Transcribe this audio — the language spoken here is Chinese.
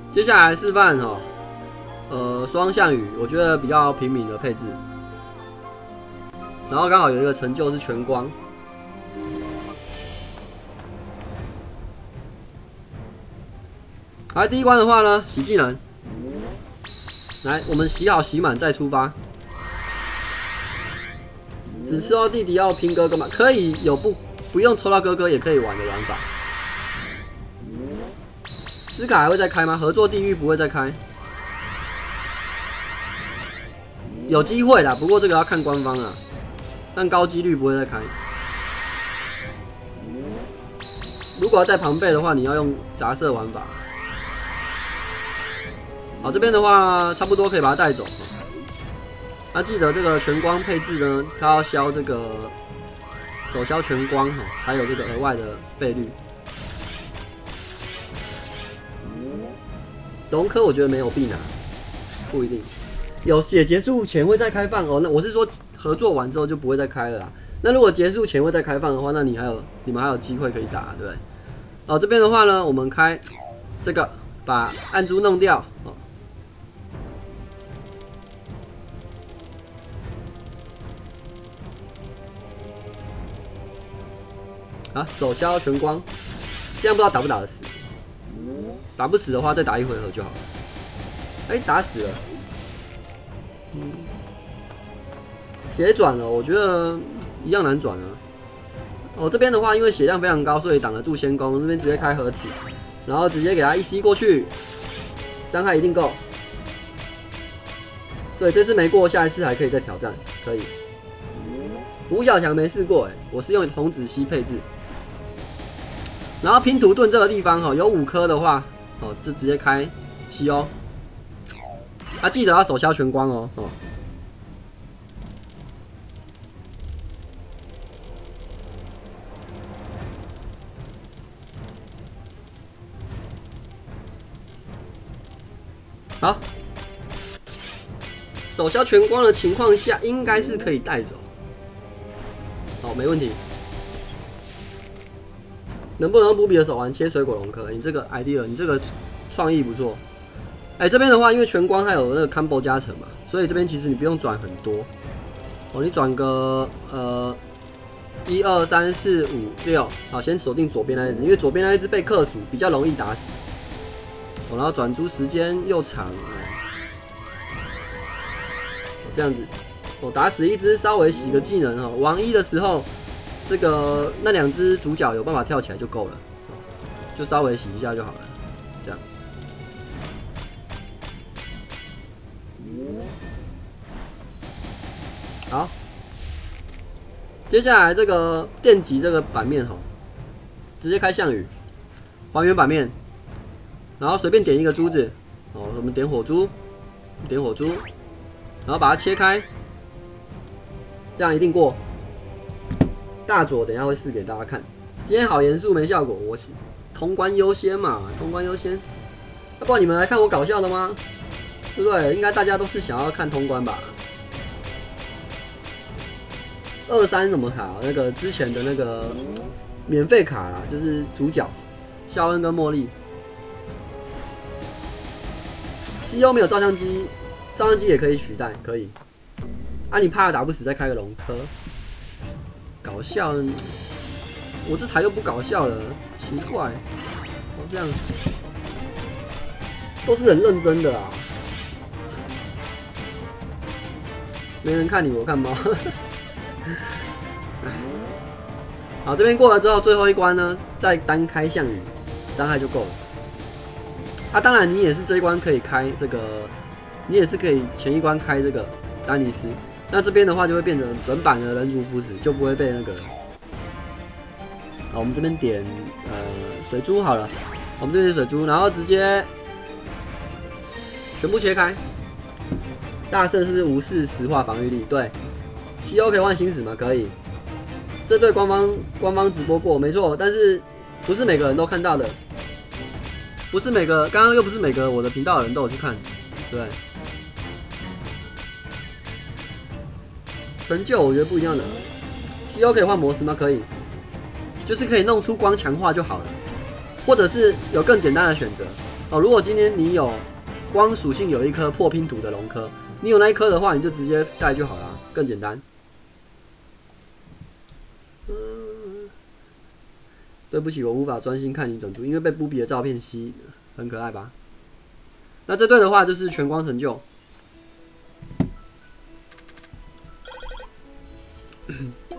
接下来示范双项羽，我觉得比较平民的配置。然后刚好有一个成就是全光。来，第一关的话呢，洗技能。来，我们洗好洗满再出发。只吃到弟弟要拼哥哥嘛？可以有不用抽到哥哥也可以玩的玩法。斯卡还会再开吗？合作地狱不会再开。有机会啦，不过这个要看官方啦，但高几率不会再开。如果要带庞贝的话，你要用杂色玩法。好，这边的话差不多可以把它带走。那记得这个全光配置呢，它要消这个手消全光哈，才有这个额外的倍率。龙科我觉得没有必拿，不一定。有结束前会再开放哦。那我是说合作完之后就不会再开了啦。那如果结束前会再开放的话，那你们还有机会可以打，对不对？哦，这边的话呢，我们开这个把暗珠弄掉哦。啊，手消全光，这样不知道打不打得死。打不死的话，再打一回合就好了。哎，打死了。血转了，我觉得一样难转啊。这边的话，因为血量非常高，所以挡得住先攻。这边直接开合体，然后直接给他一吸过去，伤害一定够。对，这次没过，下一次还可以再挑战，可以。吴小强没试过我是用红子吸配置。然后拼图盾这个地方有5颗的话，就直接开吸哦。记得要手消全光哦。好，手消全光的情况下，应该是可以带走。好，没问题。能不能用补比的手环切水果龙科？你这个 idea， 你这个创意不错。这边的话，因为全光它有那个 combo 加成嘛，所以这边其实你不用转很多。你转个1、2、3、4、5、6，好，先锁定左边那一只，因为左边那一只被克数比较容易打死。然后转珠时间又长，这样子，打死一只稍微洗个技能王一的时候。这个那2只主角有办法跳起来就够了，就稍微洗一下就好了，这样。好，接下来这个电击这个版面直接开项羽，还原版面，然后随便点一个珠子，我们点火珠，然后把它切开，这样一定过。大左等一下会试给大家看。今天好严肃没效果，我通关优先嘛，通关优先。不然你们来看我搞笑的吗？对不对？应该大家都是想要看通关吧。23什么卡？那个之前的那个免费卡啦，就是主角肖恩跟茉莉。西欧没有照相机，照相机也可以取代，可以。你怕打不死，再开个龙科。搞笑，我这台又不搞笑了，奇怪，这样都是很认真的啊，没人看你，我看猫。好，这边过了之后，最后一关呢，再单开项羽，伤害就够了。当然你也是这一关可以开这个，你也是可以前一关开这个丹尼斯。那这边的话就会变成整版的人族符使，就不会被那个。好，我们这边点水珠好了，我们这边水珠，然后直接全部切开。大圣是不是无视石化防御力？对。西欧可以换星矢吗？可以。这对官方直播过，没错，但是不是每个人都看到的，不是每个，刚刚又不是每个我的频道的人都有去看，对。成就我觉得不一样的，西欧可以换模式吗？可以，就是可以弄出光强化就好了，或者是有更简单的选择， 哦，如果今天你有光属性有一颗破拼图的龙科，你有那一颗的话，你就直接带就好了，更简单。对不起，我无法专心看你转出，因为被布比的照片吸引了，很可爱吧？那这队的话就是全光成就。